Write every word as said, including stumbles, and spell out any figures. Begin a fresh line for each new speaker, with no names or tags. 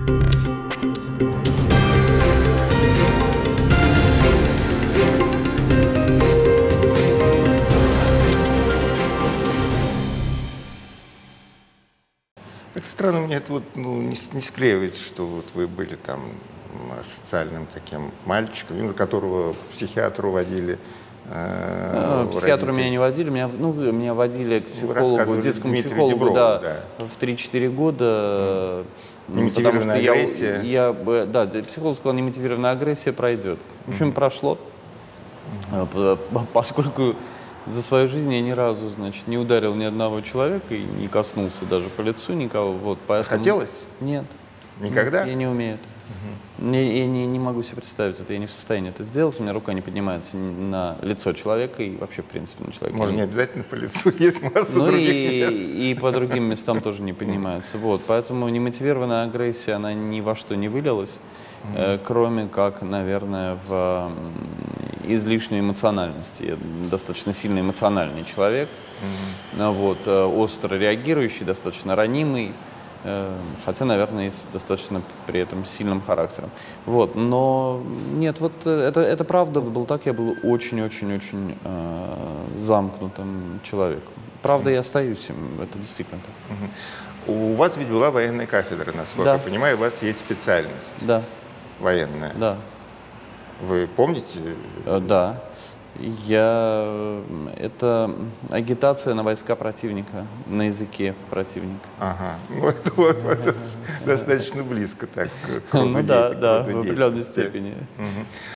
Как странно, мне это вот, ну, не, не склеивается, что вот вы были там социальным таким мальчиком, ну, которого к психиатру водили.
Э, Психиатру меня не возили, меня, ну, меня водили к психологу, детскому
Дмитрию
психологу,
Деброву,
да,
да,
в три-четыре года.
Немотивированная агрессия.
Я, я, да, психолог сказал, немотивированная агрессия пройдет. В общем, mm-hmm. прошло, mm-hmm. поскольку за свою жизнь я ни разу, значит, не ударил ни одного человека и не коснулся даже по лицу никого. Вот, поэтому...
Хотелось?
Нет.
Никогда?
Я не умею это. Угу. Я, я не, не могу себе представить это, я не в состоянии это сделать. У меня рука не поднимается на лицо человека и вообще, в принципе, на человека.
Можно не обязательно по лицу, есть масса
ну
других
и,
мест.
И по другим местам тоже не поднимается. Вот, поэтому немотивированная агрессия, она ни во что не вылилась, mm-hmm. э, кроме как, наверное, в э, излишней эмоциональности. Я достаточно сильно эмоциональный человек, mm-hmm. вот, э, остро реагирующий, достаточно ранимый. Хотя, наверное, и с достаточно при этом сильным характером. Вот. Но нет, вот это, это правда был так, я был очень-очень-очень э, замкнутым человеком. Правда, mm-hmm. я остаюсь им, это действительно так.
Mm-hmm. У вас ведь была военная кафедра, насколько
да.
я понимаю, у вас есть специальность
да.
военная.
Да.
Вы помните?
Э, да. Я... Это агитация на войска противника, на языке противника.
Ага, ну это вот, вот, достаточно близко так к
Ну да, да, в определенной степени.